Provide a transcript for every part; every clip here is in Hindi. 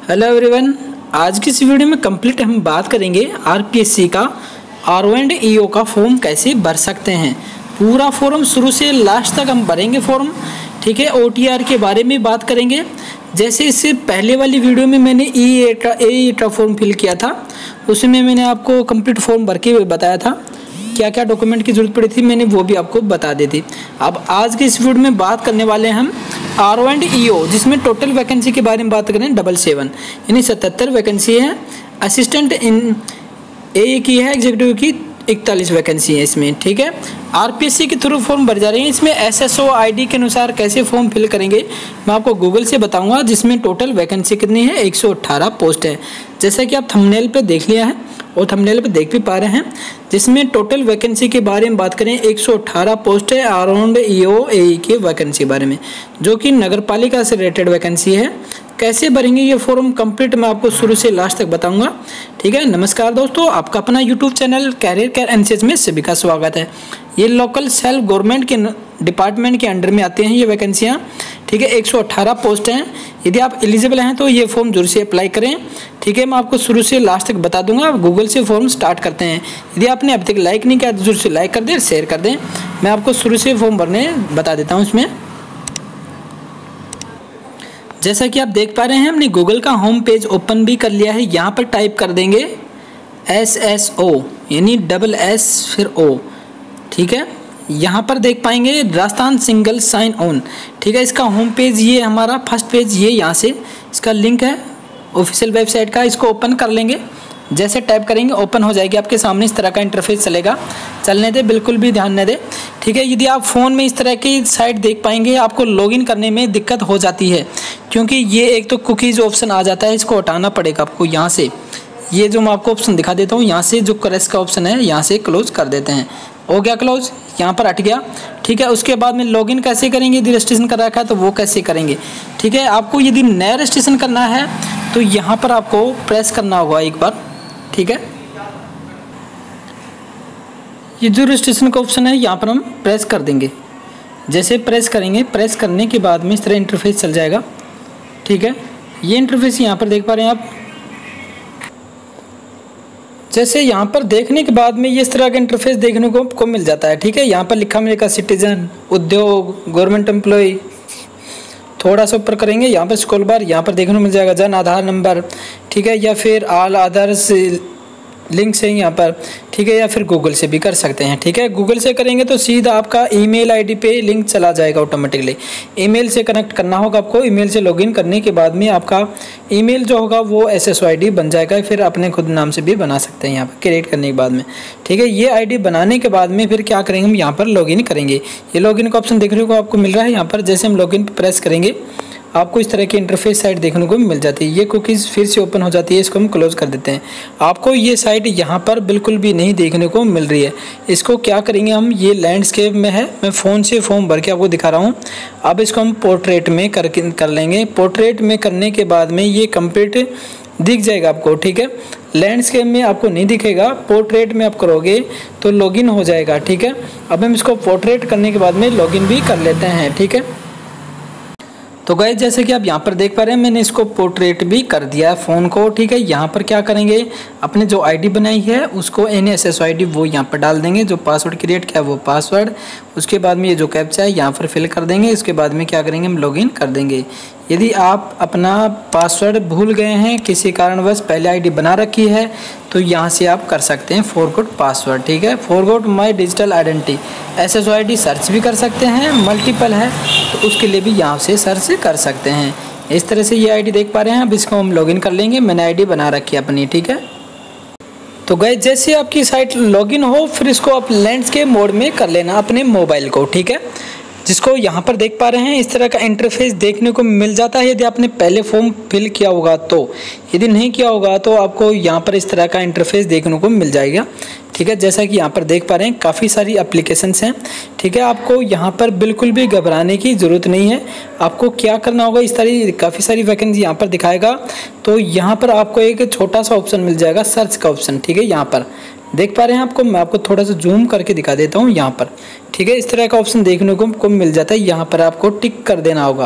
Hello everyone. आज की इस वीडियो में कंप्लीट हम बात करेंगे आरपीएससी का आर&ईओ का फॉर्म कैसे भर सकते हैं। पूरा फॉर्म शुरू से लास्ट तक हम भरेंगे फॉर्म, ठीक है। ओटीआर के बारे में बात करेंगे। जैसे इससे पहले वाली वीडियो में मैंने ए फॉर्म फिल किया था, उसमें मैंने आपको कंप्लीट फॉर्म भर के बताया था, क्या क्या डॉक्यूमेंट की जरूरत पड़ी थी मैंने वो भी आपको बता दी थी। अब आज के इस वीडियो में बात करने वाले हैं हम आर&ईओ, जिसमें टोटल वैकेंसी के बारे में बात करें 77 यानी 77 वैकेंसी है। असिस्टेंट इन ए की है, एग्जीक्यूटिव की 41 वैकेंसी है इसमें, ठीक है। आरपीएससी के थ्रू फॉर्म भर जा रहे हैं। इसमें एसएसओ आईडी के अनुसार कैसे फॉर्म फिल करेंगे मैं आपको गूगल से बताऊंगा। जिसमें टोटल वैकेंसी कितनी है, 118 पोस्ट है, जैसा कि आप थंबनेल पे देख लिया है और थंबनेल पे देख भी पा रहे हैं। जिसमें टोटल वैकेंसी के बारे में बात करें 118 पोस्ट है आर&ईओ की वैकेंसी बारे में, जो कि नगर पालिका से रिलेटेड वैकेंसी है। कैसे भरेंगे ये फॉर्म कंप्लीट मैं आपको शुरू से लास्ट तक बताऊंगा, ठीक है। नमस्कार दोस्तों, आपका अपना YouTube channel career care NCH में सभी का स्वागत है। ये लोकल सेल्फ गवर्नमेंट के डिपार्टमेंट के अंडर में आते हैं ये वैकेंसियाँ, ठीक है। 118 पोस्ट हैं। यदि आप एलिजिबल हैं तो ये फॉर्म जरूर से अप्लाई करें, ठीक है। मैं आपको शुरू से लास्ट तक बता दूंगा। गूगल से फॉर्म स्टार्ट करते हैं। यदि आपने अभी तक लाइक नहीं किया तो जरूर से लाइक कर दें, शेयर कर दें। मैं आपको शुरू से फॉर्म भरने बता देता हूँ इसमें। जैसा कि आप देख पा रहे हैं हमने गूगल का होम पेज ओपन भी कर लिया है। यहाँ पर टाइप कर देंगे SSO यानी SS फिर O, ठीक है। यहाँ पर देख पाएंगे राजस्थान सिंगल साइन ऑन, ठीक है। इसका होम पेज ये हमारा फर्स्ट पेज, ये यहाँ से इसका लिंक है ऑफिशियल वेबसाइट का। इसको ओपन कर लेंगे। जैसे टाइप करेंगे ओपन हो जाएगी आपके सामने। इस तरह का इंटरफेस चलेगा, चलने दे, बिल्कुल भी ध्यान न दे, ठीक है। यदि आप फ़ोन में इस तरह की साइट देख पाएंगे आपको लॉगिन करने में दिक्कत हो जाती है, क्योंकि ये एक तो कुकीज़ ऑप्शन आ जाता है, इसको हटाना पड़ेगा आपको। यहाँ से ये जो मैं आपको ऑप्शन दिखा देता हूँ, यहाँ से जो क्रैश का ऑप्शन है यहाँ से क्लोज कर देते हैं। हो गया क्लोज, यहाँ पर हट गया, ठीक है। उसके बाद में लॉगिन कैसे करेंगे, यदि रजिस्ट्रेशन कर रखा है तो वो कैसे करेंगे, ठीक है। आपको यदि नया रजिस्ट्रेशन करना है तो यहाँ पर आपको प्रेस करना होगा एक बार, ठीक है। ये जो रजिस्ट्रेशन का ऑप्शन है यहाँ पर हम प्रेस कर देंगे। जैसे प्रेस करेंगे, प्रेस करने के बाद में इस तरह इंटरफेस चल जाएगा, ठीक है। ये इंटरफेस यहाँ पर देख पा रहे हैं आप। जैसे यहाँ पर देखने के बाद में ये इस तरह का इंटरफेस देखने को मिल जाता है, ठीक है। यहाँ पर लिखा मिलेगा सिटीजन, उद्योग, गवर्नमेंट एम्प्लॉय। थोड़ा सा ऊपर करेंगे, यहाँ पर स्क्रॉल बार, यहाँ पर देखने को मिल जाएगा जन आधार नंबर, ठीक है, या फिर ऑल आधार्स लिंक से यहाँ पर, ठीक है, या फिर गूगल से भी कर सकते हैं, ठीक है। गूगल से करेंगे तो सीधा आपका ईमेल आईडी पे लिंक चला जाएगा ऑटोमेटिकली। ईमेल से कनेक्ट करना होगा आपको। ईमेल से लॉगिन करने के बाद में आपका ईमेल जो होगा वो SSO आईडी बन जाएगा। फिर अपने खुद नाम से भी बना सकते हैं यहाँ पर क्रिएट करने के बाद में, ठीक है। ये आईडी बनाने के बाद में फिर क्या करेंगे, हम यहाँ पर लॉगिन करेंगे। ये लॉगिन का ऑप्शन देखने को आपको मिल रहा है यहाँ पर। जैसे हम लॉगिन पर प्रेस करेंगे आपको इस तरह की इंटरफेस साइट देखने को मिल जाती है। ये कुकीज़ फिर से ओपन हो जाती है, इसको हम क्लोज कर देते हैं। आपको ये साइट यहाँ पर बिल्कुल भी नहीं देखने को मिल रही है। इसको क्या करेंगे हम, ये लैंडस्केप में है, मैं फ़ोन से फॉर्म भर के आपको दिखा रहा हूँ। अब इसको हम पोर्ट्रेट में कर लेंगे। पोर्ट्रेट में करने के बाद में ये कंप्लीट दिख जाएगा आपको, ठीक है। लैंडस्केप में आपको नहीं दिखेगा, पोर्ट्रेट में आप करोगे तो लॉगिन हो जाएगा, ठीक है। अब हम इसको पोर्ट्रेट करने के बाद में लॉगिन भी कर लेते हैं, ठीक है। तो गाइस जैसे कि आप यहाँ पर देख पा रहे हैं मैंने इसको पोर्ट्रेट भी कर दिया है फ़ोन को, ठीक है। यहाँ पर क्या करेंगे, अपने जो आईडी बनाई है उसको SSO आईडी वो यहाँ पर डाल देंगे। जो पासवर्ड क्रिएट किया वो पासवर्ड, उसके बाद में ये जो कैप्चा है यहाँ पर फिल कर देंगे। इसके बाद में क्या करेंगे, हम लॉगिन कर देंगे। यदि आप अपना पासवर्ड भूल गए हैं, किसी कारणवश पहले आईडी बना रखी है, तो यहाँ से आप कर सकते हैं फॉरगॉट पासवर्ड, ठीक है। Forgot my digital identity SSO ID search भी कर सकते हैं, मल्टीपल है तो उसके लिए भी यहाँ से सर्च कर सकते हैं। इस तरह से ये आईडी देख पा रहे हैं। अब इसको हम लॉगिन कर लेंगे। मैंने आईडी बना रखी है अपनी, ठीक है। तो गाइस जैसे आपकी साइट लॉगिन हो फिर इसको आप लैंडस्केप मोड में कर लेना अपने मोबाइल को, ठीक है। जिसको यहाँ पर देख पा रहे हैं इस तरह का इंटरफेस देखने को मिल जाता है। यदि आपने पहले फॉर्म फिल किया होगा तो, यदि नहीं किया होगा तो आपको यहाँ पर इस तरह का इंटरफेस देखने को मिल जाएगा, ठीक है। जैसा कि यहाँ पर देख पा रहे हैं काफ़ी सारी एप्लीकेशंस हैं, ठीक है। आपको यहाँ पर बिल्कुल भी घबराने की ज़रूरत नहीं है। आपको क्या करना होगा, इस तरह काफ़ी सारी वैकेंसी यहाँ पर दिखाएगा तो यहाँ पर आपको एक छोटा सा ऑप्शन मिल जाएगा सर्च का ऑप्शन, ठीक है। यहाँ पर देख पा रहे हैं आपको, मैं आपको थोड़ा सा जूम करके दिखा देता हूँ यहाँ पर, ठीक है। इस तरह का ऑप्शन देखने को मिल जाता है। यहाँ पर आपको टिक कर देना होगा।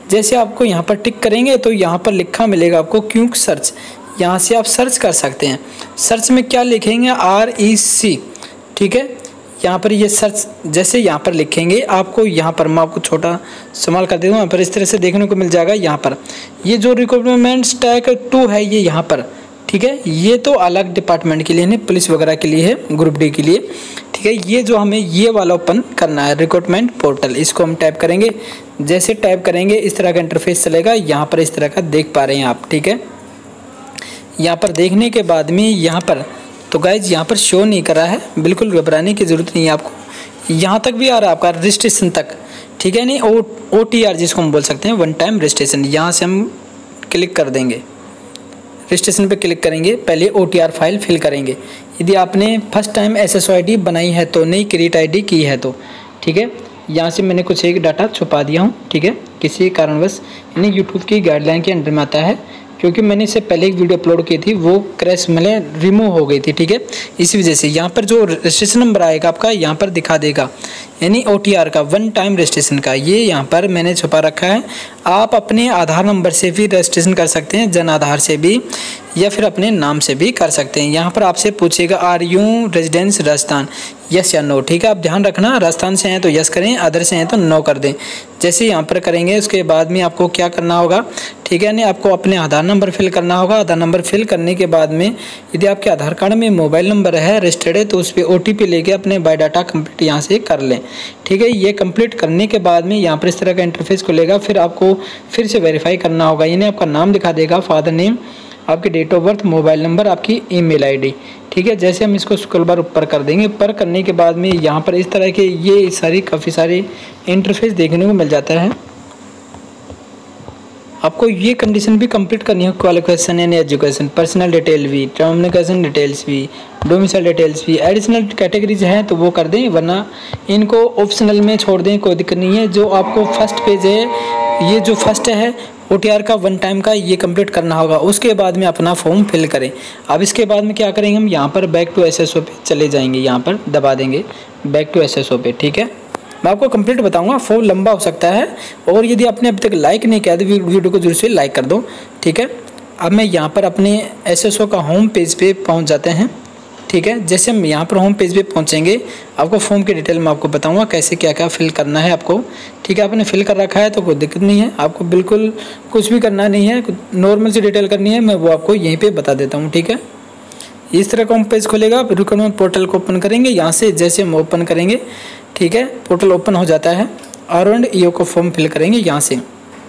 जैसे आपको यहाँ पर टिक करेंगे तो यहाँ पर लिखा मिलेगा आपको क्विक सर्च, यहाँ से आप सर्च कर सकते हैं। सर्च में क्या लिखेंगे, REC, ठीक है। यहाँ पर ये सर्च जैसे यहाँ पर लिखेंगे आपको, यहाँ पर मैं आपको छोटा इस्तेमाल कर देता हूँ, यहाँ पर इस तरह से देखने को मिल जाएगा। यहाँ पर ये जो रिक्रूटमेंट टैग 2 है ये यहाँ पर, ठीक है। ये तो अलग डिपार्टमेंट के लिए नहीं, पुलिस वगैरह के लिए है, ग्रुप डी के लिए, ठीक है। ये जो हमें ये वाला ओपन करना है रिक्रूटमेंट पोर्टल, इसको हम टाइप करेंगे। जैसे टाइप करेंगे इस तरह का इंटरफेस चलेगा, यहाँ पर इस तरह का देख पा रहे हैं आप, ठीक है। यहाँ पर देखने के बाद में यहाँ पर तो गाइज यहाँ पर शो नहीं कर रहा है, बिल्कुल घबराने की ज़रूरत नहीं है आपको। यहाँ तक भी आ रहा है आपका रजिस्ट्रेशन तक, ठीक है। नहीं OTR जिसको हम बोल सकते हैं, 1 टाइम रजिस्ट्रेशन, यहाँ से हम क्लिक कर देंगे, रजिस्ट्रेशन पे क्लिक करेंगे। पहले OTR फाइल फिल करेंगे। यदि आपने फर्स्ट टाइम SSO ID बनाई है तो, नहीं क्रिएट ID की है तो, ठीक है। यहाँ से मैंने कुछ एक डाटा छुपा दिया हूँ, ठीक है, किसी कारणवश, यानी यूट्यूब की गाइडलाइन के अंडर में आता है, क्योंकि मैंने इससे पहले एक वीडियो अपलोड की थी, वो क्रैश मतलब रिमूव हो गई थी, ठीक है। इसी वजह से यहाँ पर जो रजिस्ट्रेशन नंबर आएगा आपका यहाँ पर दिखा देगा, यानी OTR का 1 टाइम रजिस्ट्रेशन का, ये यहाँ पर मैंने छुपा रखा है। आप अपने आधार नंबर से भी रजिस्ट्रेशन कर सकते हैं, जन आधार से भी, या फिर अपने नाम से भी कर सकते हैं। यहाँ पर आपसे पूछेगा are you residence Rajasthan, yes या नो, ठीक है। आप ध्यान रखना, राजस्थान से हैं तो यस करें, अदर से हैं तो नो कर दें। जैसे यहाँ पर करेंगे उसके बाद में आपको क्या करना होगा, ठीक है। नहीं आपको अपने आधार नंबर फिल करना होगा। आधार नंबर फिल करने के बाद में यदि आपके आधार कार्ड में मोबाइल नंबर है रजिस्टर्ड है तो उस पर OTP लेके अपने बायोडाटा कंप्लीट यहाँ से कर लें, ठीक है। ये कंप्लीट करने के बाद में यहाँ पर इस तरह का इंटरफेस खुलेगा। फिर आपको फिर से वेरीफाई करना होगा, यानी आपका नाम दिखा देगा, फादर नेम, आपकी date of birth, mobile number, आपकी ईमेल ID, ठीक है। जैसे हम इसको स्क्रॉल बार ऊपर कर देंगे, ऊपर करने के बाद में यहाँ पर इस तरह के ये काफ़ी सारे इंटरफेस देखने को मिल जाता है। आपको ये कंडीशन भी कंप्लीट करनी है, क्वालिफिकेशन यानी एजुकेशन, पर्सनल डिटेल भी, कम्युनिकेशन डिटेल्स भी, डोमिसाइल डिटेल्स भी। एडिशनल कैटेगरीज हैं तो वो कर दें, वरना इनको ऑप्शनल में छोड़ दें, कोई दिक्कत नहीं है। जो आपको फर्स्ट पेज है, ये जो फर्स्ट है OTR का 1 टाइम का, ये कंप्लीट करना होगा। उसके बाद में अपना फॉर्म फिल करें। अब इसके बाद में क्या करेंगे, हम यहाँ पर बैक टू SSO पे चले जाएंगे, यहाँ पर दबा देंगे बैक टू SSO पे, ठीक है। मैं आपको कंप्लीट बताऊंगा, फॉर्म लंबा हो सकता है, और यदि आपने अभी तक लाइक नहीं किया तो वीडियो को जरूर से लाइक कर दो, ठीक है। अब मैं यहाँ पर अपने SSO का होम पेज पे पहुँच जाते हैं, ठीक है। जैसे हम यहाँ पर होम पेज पे पहुँचेंगे, आपको फॉर्म की डिटेल मैं आपको बताऊंगा कैसे क्या क्या फिल करना है आपको, ठीक है। आपने फिल कर रखा है तो कोई दिक्कत नहीं है, आपको बिल्कुल कुछ भी करना नहीं है, नॉर्मल सी डिटेल करनी है, मैं वो आपको यहीं पे बता देता हूँ, ठीक है। इस तरह का होम पेज खुलेगा। रिक्रूटमेंट पोर्टल को ओपन करेंगे, यहाँ से जैसे हम ओपन करेंगे, ठीक है, पोर्टल ओपन हो जाता है। R&EO को फॉर्म फिल करेंगे, यहाँ से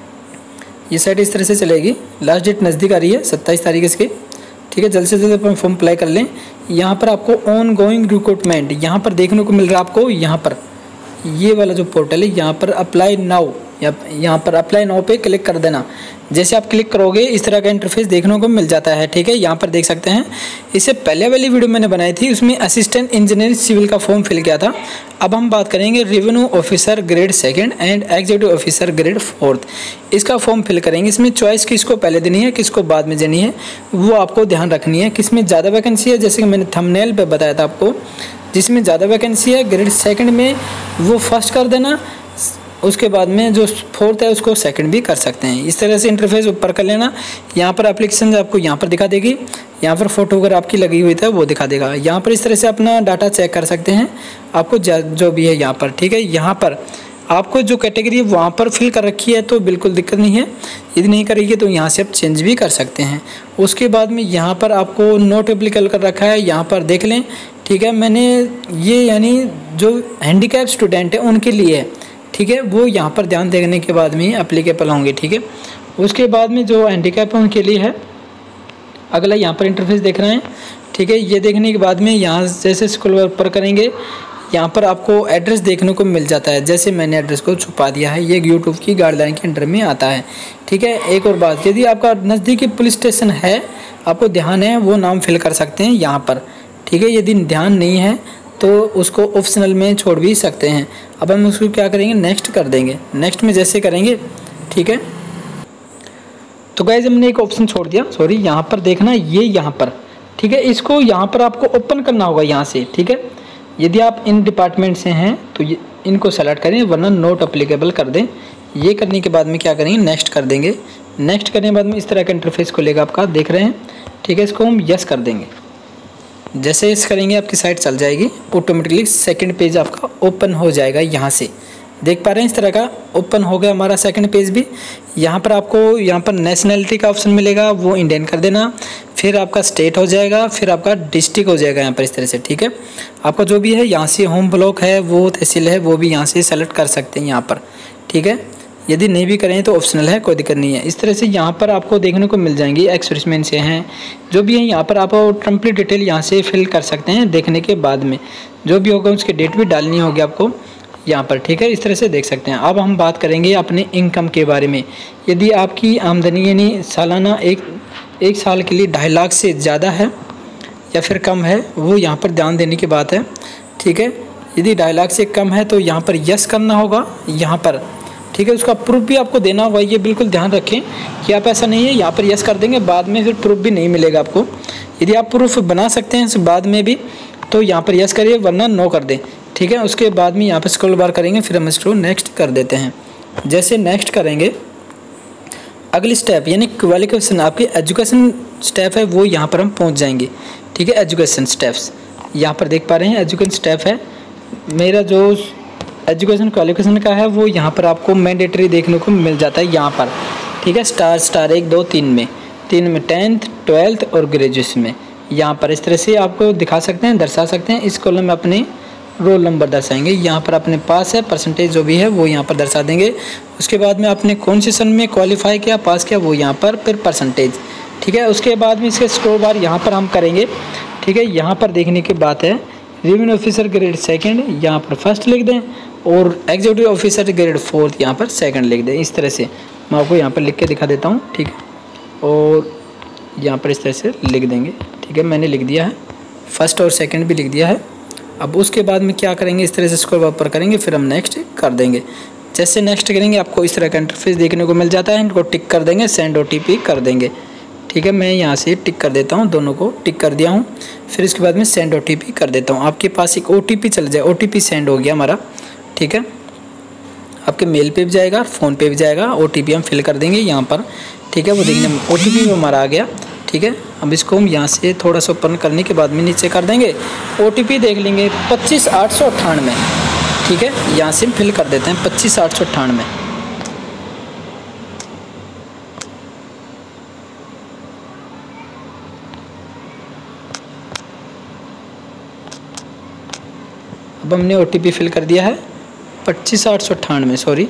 ये साइड इस तरह से चलेगी। लास्ट डेट नज़दीक आ रही है 27 तारीख इसके, ठीक है। जल्द से जल्द अपन फॉर्म अप्लाई कर लें। यहाँ पर आपको ऑन गोइंग रिक्रूटमेंट यहाँ पर देखने को मिल रहा है आपको, यहाँ पर ये वाला जो पोर्टल है, यहाँ पर अप्लाई नाउ, यहाँ पर अप्लाई नाउ पे क्लिक कर देना। जैसे आप क्लिक करोगे इस तरह का इंटरफेस देखने को मिल जाता है, ठीक है। यहाँ पर देख सकते हैं, इससे पहले वाली वीडियो मैंने बनाई थी, उसमें असिस्टेंट इंजीनियर सिविल का फॉर्म फिल किया था। अब हम बात करेंगे revenue officer grade 2 and executive officer grade 4, इसका फॉर्म फिल करेंगे। इसमें चॉइस किसको पहले देनी है, किसको बाद में देनी है, वो आपको ध्यान रखनी है। किसमें ज़्यादा वैकेंसी है, जैसे कि मैंने थंबनेल पे बताया था आपको, जिसमें ज़्यादा वैकेंसी है ग्रेड 2 में वो फर्स्ट कर देना, उसके बाद में जो 4th है उसको 2nd भी कर सकते हैं। इस तरह से इंटरफेस ऊपर कर लेना। यहाँ पर एप्लीकेशन आपको यहाँ पर दिखा देगी, यहाँ पर फोटो अगर आपकी लगी हुई था वो दिखा देगा। यहाँ पर इस तरह से अपना डाटा चेक कर सकते हैं, आपको जो भी है यहाँ पर, ठीक है। यहाँ पर आपको जो कैटेगरी है वहाँ पर फिल कर रखी है तो बिल्कुल दिक्कत नहीं है, यदि नहीं करेगी तो यहाँ से आप चेंज भी कर सकते हैं। उसके बाद में यहाँ पर आपको नोट एप्लीकेबल कर रखा है, यहाँ पर देख लें, ठीक है। मैंने ये यानी जो हैंडीकैप स्टूडेंट है उनके लिए है, ठीक है, वो यहाँ पर ध्यान देने के बाद में एप्लीकेबल होंगे, ठीक है। उसके बाद में जो हैंडीकैप है उनके लिए है। अगला यहाँ पर इंटरफेस देख रहे हैं, ठीक है। ये देखने के बाद में यहाँ जैसे स्क्रॉल ऊपर करेंगे, यहाँ पर आपको एड्रेस देखने को मिल जाता है। जैसे मैंने एड्रेस को छुपा दिया है, ये यूट्यूब की गाइडलाइन के अंडर में आता है, ठीक है। एक और बात, यदि आपका नज़दीकी पुलिस स्टेशन है, आपको ध्यान है, वो नाम फिल कर सकते हैं यहाँ पर, ठीक है। यदि ध्यान नहीं है तो उसको ऑप्शनल में छोड़ भी सकते हैं। अब हम उसको क्या करेंगे, नेक्स्ट कर देंगे। नेक्स्ट में जैसे करेंगे, ठीक है, तो गाइस हमने एक ऑप्शन छोड़ दिया, सॉरी, यहाँ पर देखना, ये यहाँ पर, ठीक है, इसको यहाँ पर आपको ओपन करना होगा यहाँ से, ठीक है। यदि आप इन डिपार्टमेंट से हैं तो इनको सेलेक्ट करें, वरना नोट अप्लीकेबल कर दें। ये करने के बाद में क्या करेंगे, नेक्स्ट कर देंगे। नेक्स्ट करने के बाद में इस तरह का इंटरफेस खुलेगा आपका, देख रहे हैं, ठीक है। इसको हम यस कर देंगे। जैसे यस करेंगे आपकी साइट चल जाएगी, ऑटोमेटिकली सेकंड पेज आपका ओपन हो जाएगा। यहाँ से देख पा रहे हैं इस तरह का ओपन हो गया हमारा सेकंड पेज भी। यहाँ पर आपको यहाँ पर नेशनैलिटी का ऑप्शन मिलेगा, वो इंडियन कर देना। फिर आपका स्टेट हो जाएगा, फिर आपका डिस्ट्रिक्ट हो जाएगा यहाँ पर इस तरह से, ठीक है। आपका जो भी है यहाँ से होम ब्लॉक है, वो तहसील है, वो भी यहाँ से सेलेक्ट कर सकते हैं यहाँ पर, ठीक है। यदि नहीं भी करें तो ऑप्शनल है, कोई दिक्कत नहीं है। इस तरह से यहाँ पर आपको देखने को मिल जाएंगी एक्सप्रेसमेंट से हैं जो भी है। यहाँ पर आप कंप्लीट डिटेल यहाँ से फिल कर सकते हैं। देखने के बाद में जो भी होगा उसकी डेट भी डालनी होगी आपको यहाँ पर, ठीक है। इस तरह से देख सकते हैं। अब हम बात करेंगे अपने इनकम के बारे में। यदि आपकी आमदनी यानी सालाना एक साल के लिए 2.5 लाख से ज़्यादा है या फिर कम है, वो यहाँ पर ध्यान देने की बात है, ठीक है। यदि 2.5 लाख से कम है तो यहाँ पर यस करना होगा यहाँ पर, ठीक है। उसका प्रूफ भी आपको देना होगा, ये बिल्कुल ध्यान रखें कि आप ऐसा नहीं है यहाँ पर यस कर देंगे बाद में फिर प्रूफ भी नहीं मिलेगा आपको। यदि आप प्रूफ बना सकते हैं बाद में भी तो यहाँ पर यस करिए, वरना नो कर दें, ठीक है। उसके बाद में यहाँ पर स्क्रॉल बार करेंगे, फिर हम इसको नेक्स्ट कर देते हैं। जैसे नेक्स्ट करेंगे, अगली स्टेप यानी क्वालिफिकेशन, आपकी एजुकेशन स्टेप है वो यहाँ पर हम पहुँच जाएंगे, ठीक है। एजुकेशन स्टेप्स यहाँ पर देख पा रहे हैं, एजुकेशन स्टेप है मेरा। जो एजुकेशन क्वालिफिकेशन का है वो यहाँ पर आपको मैंडेटरी देखने को मिल जाता है यहाँ पर, ठीक है। स्टार 1 2 3 में 10th 12th और ग्रेजुएशन में यहाँ पर इस तरह से आपको दिखा सकते हैं, दर्शा सकते हैं। इस कॉलम में अपने रोल नंबर दर्शाएंगे, यहाँ पर अपने पास है परसेंटेज जो भी है वो यहाँ पर दर्शा देंगे। उसके बाद में आपने कौन सेशन में क्वालिफाई किया, पास किया, वो यहाँ पर फिर परसेंटेज, ठीक है। उसके बाद में इसके स्क्रॉल बार यहाँ पर हम करेंगे, ठीक है। यहाँ पर देखने की बात है, रेवेन्यू ऑफिसर ग्रेड 2 यहाँ पर फर्स्ट लिख दें और एग्जीक्यूटिव ऑफिसर ग्रेड 4 यहाँ पर 2 लिख दें। इस तरह से मैं आपको यहाँ पर लिख के दिखा देता हूँ, ठीक है। और यहाँ पर इस तरह से लिख देंगे, ठीक है। मैंने लिख दिया है, फर्स्ट और सेकंड भी लिख दिया है। अब उसके बाद में क्या करेंगे, इस तरह से स्क्रॉल ऊपर करेंगे, फिर हम नेक्स्ट कर देंगे। जैसे नेक्स्ट करेंगे आपको इस तरह का इंटरफेस देखने को मिल जाता है। इनको टिक कर देंगे, सेंड OTP कर देंगे, ठीक है। मैं यहाँ से टिक कर देता हूँ, दोनों को टिक कर दिया हूँ। फिर इसके बाद में सेंड OTP कर देता हूँ। आपके पास एक OTP चल जाए, OTP सेंड हो गया हमारा, ठीक है। आपके मेल पे भी जाएगा, फ़ोन पे भी जाएगा। OTP हम फिल कर देंगे यहाँ पर, ठीक है। वो देखने में OTP भी हमारा आ गया, ठीक है। अब इसको हम यहाँ से थोड़ा सा ओपन करने के बाद में नीचे कर देंगे। OTP देख लेंगे 25,898, ठीक है। यहाँ से फिल कर देते हैं 25,898। अब हमने OTP फिल कर दिया है 25,898, सॉरी।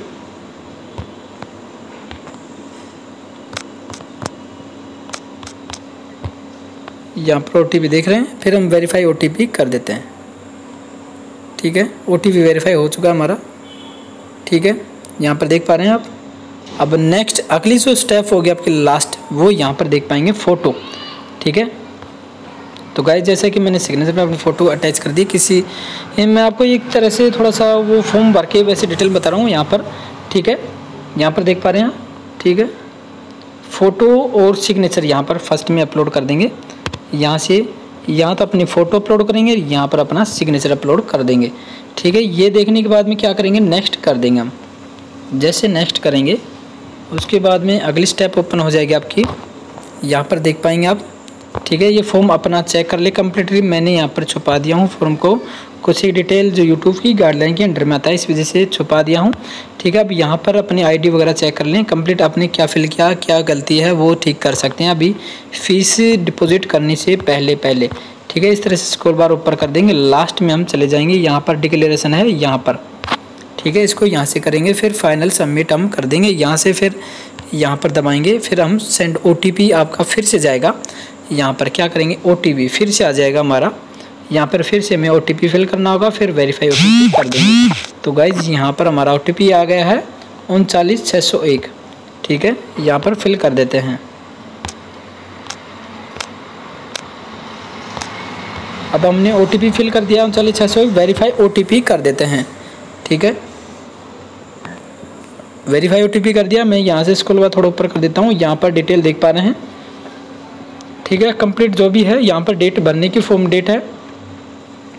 यहाँ पर OTP देख रहे हैं, फिर हम वेरीफाई OTP कर देते हैं, ठीक है। OTP वेरीफाई हो चुका है हमारा, ठीक है। यहाँ पर देख पा रहे हैं आप। अब नेक्स्ट अगली जो स्टेप हो गया आपकी लास्ट, वो यहाँ पर देख पाएंगे फ़ोटो, ठीक है। तो गाइस जैसे कि मैंने सिग्नेचर पे अपनी फ़ोटो अटैच कर दी किसी, मैं आपको एक तरह से थोड़ा सा वो फॉर्म भर के वैसे डिटेल बता रहा हूँ यहाँ पर, ठीक है। यहाँ पर देख पा रहे हैं, ठीक है। फ़ोटो और सिग्नेचर यहाँ पर फर्स्ट में अपलोड कर देंगे। यहाँ से यहाँ तो अपनी फ़ोटो अपलोड करेंगे, यहाँ पर अपना सिग्नेचर अपलोड कर देंगे, ठीक है। ये देखने के बाद में क्या करेंगे, नेक्स्ट कर देंगे हम। जैसे नेक्स्ट करेंगे उसके बाद में अगली स्टेप ओपन हो जाएगी आपकी, यहाँ पर देख पाएंगे आप, ठीक है। ये फॉर्म अपना चेक कर ले कम्प्लीटली। मैंने यहाँ पर छुपा दिया हूँ फॉर्म को, कुछ ही डिटेल जो यूट्यूब की गाइडलाइन के अंडर में आता है, इस वजह से छुपा दिया हूँ, ठीक है। अब यहाँ पर अपनी ID वगैरह चेक कर लें कंप्लीट, आपने क्या फिल किया, क्या गलती है वो ठीक कर सकते हैं अभी फीस डिपॉजिट करने से पहले, ठीक है। इस तरह से स्क्रॉल बार ऊपर कर देंगे। लास्ट में हम चले जाएंगे, यहाँ पर डिक्लेरेशन है यहाँ पर, ठीक है। इसको यहाँ से करेंगे, फिर फाइनल सबमिट हम कर देंगे। यहाँ से फिर यहाँ पर दबाएंगे, फिर हम सेंड OTP आपका फिर से जाएगा। यहाँ पर क्या करेंगे, OTP फिर से आ जाएगा हमारा, यहाँ पर फिर से हमें OTP फिल करना होगा, फिर वेरीफाई OTP कर देंगे। तो गाइज यहाँ पर हमारा OTP आ गया है 39,601, ठीक है। यहाँ पर फिल कर देते हैं। अब हमने OTP फिल कर दिया 39,601, वेरीफाई OTP कर देते हैं, ठीक है। वेरीफाई OTP कर दिया। मैं यहाँ से स्क्रॉल बार थोड़ा ऊपर कर देता हूँ, यहाँ पर डिटेल देख पा रहे हैं, ठीक है। कंप्लीट जो भी है यहाँ पर डेट भरने की फॉर्म डेट है,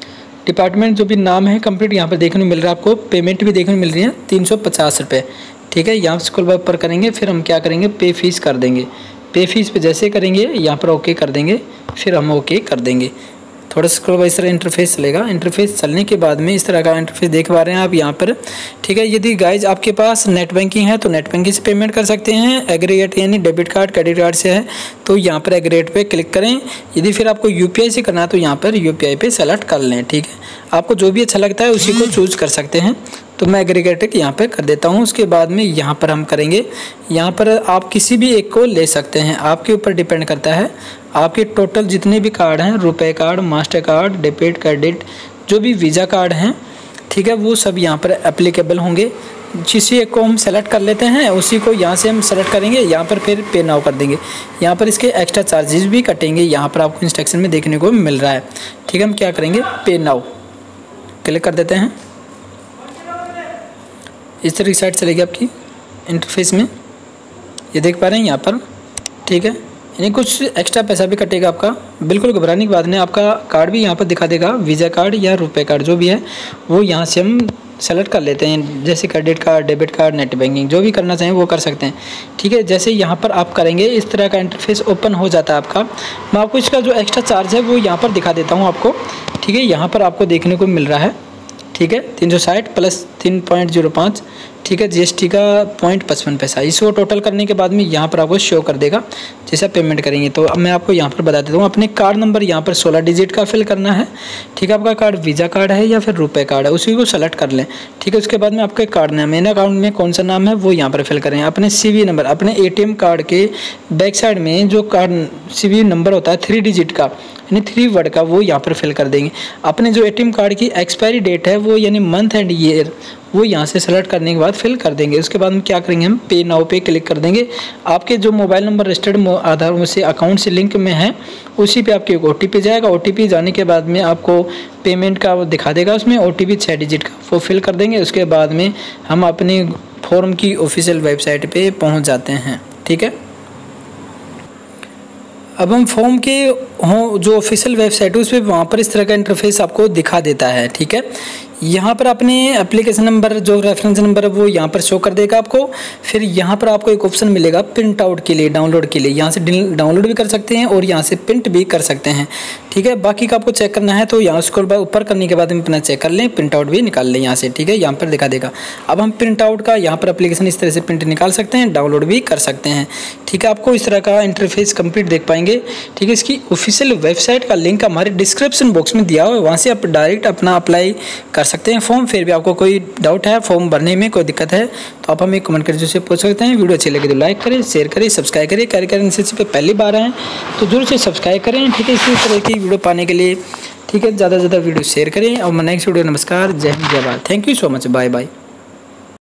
डिपार्टमेंट जो भी नाम है कंप्लीट यहाँ पर देखने को मिल रहा है आपको। पेमेंट भी देखने को मिल रही है 350 रुपये, ठीक है। यहाँ स्क्रॉल बार ऊपर करेंगे, फिर हम क्या करेंगे, पे फीस कर देंगे। पे फीस पे जैसे करेंगे यहाँ पर ओके कर देंगे, फिर हम ओके कर देंगे। थोड़ा सा स्क्रॉल बार इस तरह इंटरफेस चलेगा। इंटरफेस चलने के बाद में इस तरह का इंटरफेस देख पा रहे हैं आप यहाँ पर, ठीक है। यदि गाइज आपके पास नेट बैंकिंग है तो नेट बैंकिंग से पेमेंट कर सकते हैं। एग्रीगेट यानी डेबिट कार्ड क्रेडिट कार्ड से है तो यहाँ पर एग्रीगेट पे क्लिक करें। यदि फिर आपको यूपीआई से करना है तो यहाँ पर यूपीआई पे सेलेक्ट कर लें, ठीक है। आपको जो भी अच्छा लगता है उसी को चूज कर सकते हैं। तो मैं एग्रीगेट यहाँ पे कर देता हूँ। उसके बाद में यहाँ पर हम करेंगे, यहाँ पर आप किसी भी एक को ले सकते हैं, आपके ऊपर डिपेंड करता है। आपके टोटल जितने भी कार्ड हैं, RuPay card, master card, debit, credit, जो भी वीज़ा कार्ड हैं, ठीक है, वो सब यहाँ पर एप्लीकेबल होंगे। किसी एक को हम सेलेक्ट कर लेते हैं, उसी को यहाँ से हम सेलेक्ट करेंगे, यहाँ पर फिर पे नाउ कर देंगे। यहाँ पर इसके एक्स्ट्रा चार्जेस भी कटेंगे, यहाँ पर आपको इंस्ट्रक्शन में देखने को मिल रहा है, ठीक है। हम क्या करेंगे, पे नाउ क्लिक कर देते हैं। इस तरह की साइड चलेगी आपकी इंटरफेस में, ये देख पा रहे हैं यहाँ पर, ठीक है। यानी कुछ एक्स्ट्रा पैसा भी कटेगा आपका, बिल्कुल घबराने की बात नहीं। आपका कार्ड भी यहाँ पर दिखा देगा, वीज़ा कार्ड या रुपए कार्ड जो भी है वो यहाँ से हम सेलेक्ट कर लेते हैं। जैसे credit card, debit card, net banking, जो भी करना चाहें वो कर सकते हैं, ठीक है। जैसे यहाँ पर आप करेंगे इस तरह का इंटरफेस ओपन हो जाता है आपका। मैं आपको इसका जो एक्स्ट्रा चार्ज है वो यहाँ पर दिखा देता हूँ आपको, ठीक है। यहाँ पर आपको देखने को मिल रहा है, ठीक है, 360 प्लस 3.05, ठीक है। जीएसटी का 0.55 पैसा, इसको टोटल करने के बाद में यहाँ पर आपको शो कर देगा जैसे आप पेमेंट करेंगे। तो अब मैं आपको यहाँ पर बता देता हूँ, अपने कार्ड नंबर यहाँ पर 16 डिजिट का फिल करना है, ठीक है। आपका कार्ड वीज़ा कार्ड है या फिर रुपए कार्ड है, उसी को सेलेक्ट कर लें, ठीक है। उसके बाद में आपके कार्ड नाम, मेन अकाउंट में कौन सा नाम है वो यहाँ पर फिल करें। अपने सीवी नंबर, अपने एटीएम कार्ड के बैक साइड में जो कार्ड सीवी नंबर होता है 3 डिजिट का, यानी 3 वर्ड का, वो यहाँ पर फिल कर देंगे। अपने जो एटीएम कार्ड की एक्सपायरी डेट है वो यानी मंथ एंड ईयर, वो यहाँ से सेलेक्ट करने के बाद फिल कर देंगे। उसके बाद में क्या करेंगे, हम पे नाउ पे क्लिक कर देंगे। आपके जो मोबाइल नंबर रजिस्टर्ड आधार से अकाउंट से लिंक में है उसी पे आपके OTP जाएगा। OTP जाने के बाद में आपको पेमेंट का वो दिखा देगा, उसमें OTP 6 डिजिट का, वो फिल कर देंगे। उसके बाद में हम अपने फॉर्म की ऑफिशियल वेबसाइट पर पहुँच जाते हैं, ठीक है। अब हम फॉर्म के जो ऑफिशियल वेबसाइट है उस पर वहाँ पर इस तरह का इंटरफेस आपको दिखा देता है, ठीक है। यहाँ पर अपने एप्लीकेशन नंबर जो रेफरेंस नंबर है वो यहाँ पर शो कर देगा आपको। फिर यहाँ पर आपको एक ऑप्शन मिलेगा प्रिंट आउट के लिए, डाउनलोड के लिए। यहाँ से डाउनलोड भी कर सकते हैं और यहाँ से प्रिंट भी कर सकते हैं, ठीक है। बाकी का आपको चेक करना है तो यहाँ स्क्रॉल बार ऊपर करने के बाद हम अपना चेक कर लें, प्रिंट आउट भी निकाल लें यहाँ से, ठीक है। यहाँ पर दिखा देगा। अब हम प्रिंट आउट का यहाँ पर एप्लीकेशन इस तरह से प्रिंट निकाल सकते हैं, डाउनलोड भी कर सकते हैं, ठीक है। आपको इस तरह का इंटरफेस कंप्लीट देख पाएंगे, ठीक है। इसकी ऑफिशियल वेबसाइट का लिंक हमारे डिस्क्रिप्शन बॉक्स में दिया हुआ है, वहाँ से आप डायरेक्ट अपना अप्लाई कर सकते हैं फॉर्म। फिर भी आपको कोई डाउट है फॉर्म भरने में, कोई दिक्कत है तो आप हमें कमेंट करके से पूछ सकते हैं। वीडियो अच्छी लगे तो लाइक करें, शेयर करें, सब्सक्राइब करें। कार्यक्रम एनसीसी पे पहली बार आए तो जरूर से सब्सक्राइब करें, ठीक है। इसी तरह की वीडियो पाने के लिए, ठीक है, ज़्यादा से ज़्यादा वीडियो शेयर करें। और नेक्स्ट वीडियो, नमस्कार, जय हिंद, जय Bharat, thank you so much, bye bye.